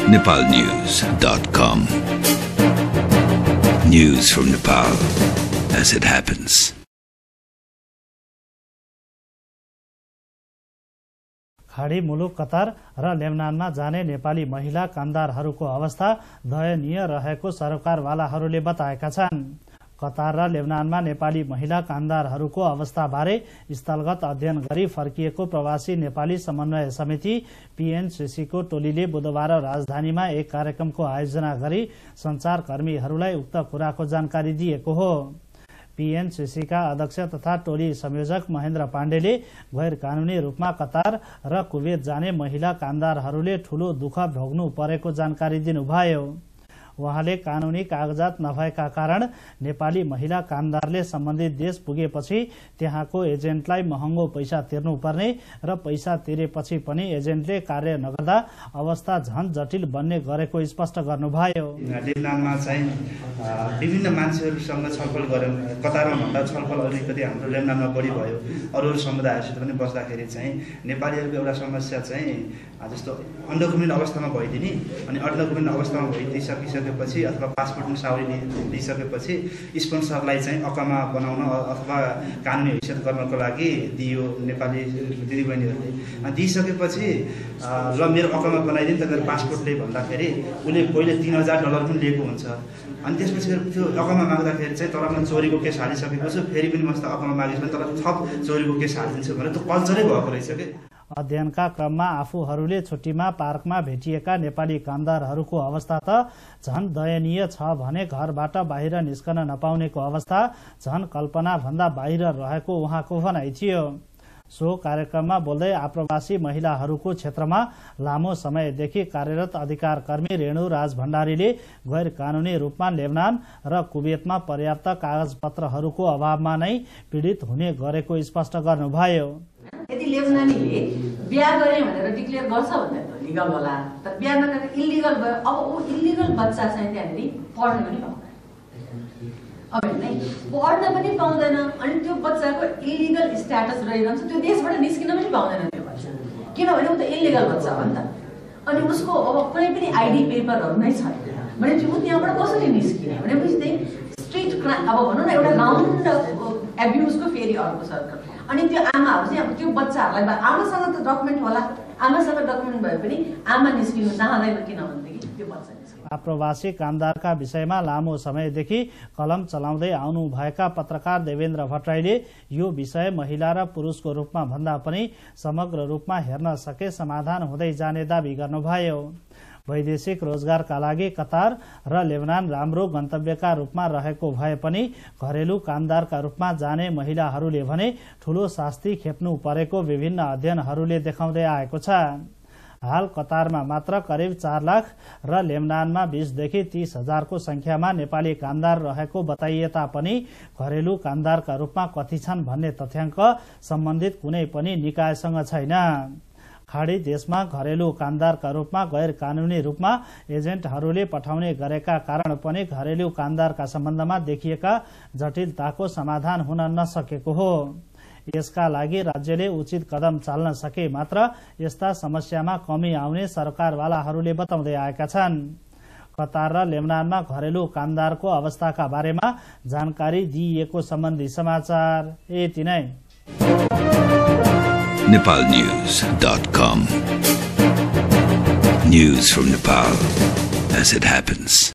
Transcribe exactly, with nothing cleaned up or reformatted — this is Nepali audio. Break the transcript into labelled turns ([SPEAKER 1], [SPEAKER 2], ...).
[SPEAKER 1] Nepal news dot com. News from Nepal as it happens.
[SPEAKER 2] खाडी मुलुक कतार र लेबनानमा जाने नेपाली महिला कामदारहरूको अवस्था दयनीय रहेको सरकारवालाहरूले बताएका छन्. कतार र लेबनानमा नेपाली महिला कामदारहरूको अवस्थाबारे स्थलगत अध्ययन गरी फर्किएको प्रवासी नेपाली समन्वय समिति पीएनसीसी को टोलीले बुधबार राजधानीमा एक कार्यक्रमको आयोजना गरी संचारकर्मीहरूलाई उक्त कुराको जानकारी दिएको हो. पीएनसीसी का अध्यक्ष तथा टोली संयोजक महेन्द्र पाण्डेले गैर कानूनी रूपमा कतार र कुवेत जाने महिला कामदारहरूले ठूलो दुःख भोग्नु परेको जानकारी दिनुभयो. उहाँले कानूनी कागजात नभएका कारण नेपाली महिला कामदारले सम्बन्धित देश पुगेपछि त्यहाँको एजेन्टलाई महँगो पैसा तिर्नुपर्ने र पैसा तिरेपछि पनि एजेन्टले कार्य नगर्दा अवस्था झन जटिल बन्ने गरेको स्पष्ट गर्नुभयो.
[SPEAKER 3] लेबनानमा चाहिँ विभिन्न मान्छेहरूसँग छलफल गर्यौं. कतारमा भन्दा छलफल अलिकति हाम्रो लेबनानमा बढी भयो. अरू अरू समुदायहरूसित पनि बस्दाखेरि चाहिँ नेपालीहरूको एउटा समस्या चाहिँ जस्तो अनडकुमेन्ट अवस्थामा भइदिने अनि अनडकुमेन्ट अवस्थामा भइदिसकिसकेपछि अथवा पासपोर्ट मुसावरी दिइसकेपछि स्पोन्सरलाई चाहिँ अकामा बनाउन अथवा कानुनी हैसियत गर्नको लागि दियो नेपाली दिदीबहिनीहरूले. दिइसकेपछि ल मेरो अकामा बनाइदिनु तपाईँको पासपोर्टले भन्दाखेरि उसले पहिले तीन हजार डलर पनि लिएको हुन्छ. अनि त्यसपछि त्यो अकामा माग्दाखेरि चाहिँ तर म चोरीको केस हालिसकेको छु, फेरि पनि मस्त अकामा मागेछु भने तर थप चोरीको केस हालिदिन्छु भने त्यो कल्चरै भएको रहेछ के.
[SPEAKER 2] अध्ययनका क्रममा आफूहरूले छुट्टीमा पार्कमा भेटिएका नेपाली कामदारहरूको अवस्था त झन दयनीय छ भने घरबाट बाहिर निस्कन नपाउनेको अवस्था झन कल्पना भन्दा बाहिर रहेको उहाँको भनाइ थियो. सो कार्यक्रममा बोल्दै आप्रवासी महिलाहरूको क्षेत्रमा लामो समयदेखि कार्यरत अधिकार कर्मी रेणु राज भण्डारीले गैर कानूनी रूपमा लेबनान र कुवेतमा पर्याप्त कागजपत्रहरूको अभावमा नै पीड़ित हुने गरेको स्पष्ट गर्नुभयो.
[SPEAKER 4] यदि लेबनानीले बिहा गर्ने भनेर डिक्लेयर गर्छ भने त लिगल होला, तर बिहा नगरेर इल्लिगल भयो. अब ऊ इल्लिगल बच्चा चाहिँ त्यहाँनिर पढ्न पनि पाउँदैन. अब नै पढ्न पनि पाउँदैन अनि त्यो बच्चाको इल्लिगल स्ट्याटस रहिरहन्छ. त्यो देशबाट निस्किन पनि पाउँदैन त्यो बच्चा, किनभने ऊ त इल्लिगल बच्चा हो नि त. अनि उसको अब कुनै पनि आइडी पेपरहरू नै छैन भने चाहिँ ऊ त्यहाँबाट कसरी निस्किने भनेपछि चाहिँ स्ट्रिट क्राइम अब भनौँ न एउटा राउन्ड एब्युजको फेरि अर्को सर्कल. अनि त्यो आमाहरू चाहिँ अब त्यो बच्चाहरूलाई आमासँग त डकुमेन्ट होला, आमासँग डकुमेन्ट भए पनि आमा निस्किनु चाहँदैन किनभनेदेखि त्यो बच्चा निस्किन्छ.
[SPEAKER 2] आप्रवासी कामदारका विषयमा लामो समयदेखि कलम चलाउँदै आउनुभएका पत्रकार देवेन्द्र भट्टराईले यो विषय महिला र पुरुषको रूपमा भन्दा पनि समग्र रूपमा हेर्न सके समाधान हुँदै जाने दावी गर्नुभयो. वैदेशिक रोजगारका लागि कतार र लेबनान राम्रो गन्तव्यका रूपमा रहेको भए पनि घरेलु कामदारका रूपमा जाने महिलाहरूले भने ठूलो शास्ति खेप्नु परेको विभिन्न अध्ययनहरूले देखाउँदै आएको छ. हाल कतारमा मात्र करिब चार लाख र लेबनानमा बीसदेखि तीस हजारको संख्यामा नेपाली कामदार रहेको बताइए तापनि घरेलु कामदारका रूपमा कति छन् भन्ने तथ्याङ्क सम्बन्धित कुनै पनि निकायसँग छैन. खाडी देशमा घरेलु कामदारका रूपमा गैर कानूनी रूपमा एजेन्टहरूले पठाउने गरेका कारण पनि घरेलु कामदारका सम्बन्धमा देखिएका जटिलताको समाधान हुन नसकेको हो. यसका लागि राज्यले उचित कदम चाल्न सके मात्र यस्ता समस्यामा कमी आउने सरकारवालाहरूले बताउँदै आएका छन्. कतार र लेबनानमा घरेलु कामदारको अवस्थाका बारेमा जानकारी दिइएको सम्बन्धी समाचार यति नै.
[SPEAKER 1] Nepal News dot com. News from Nepal as it happens.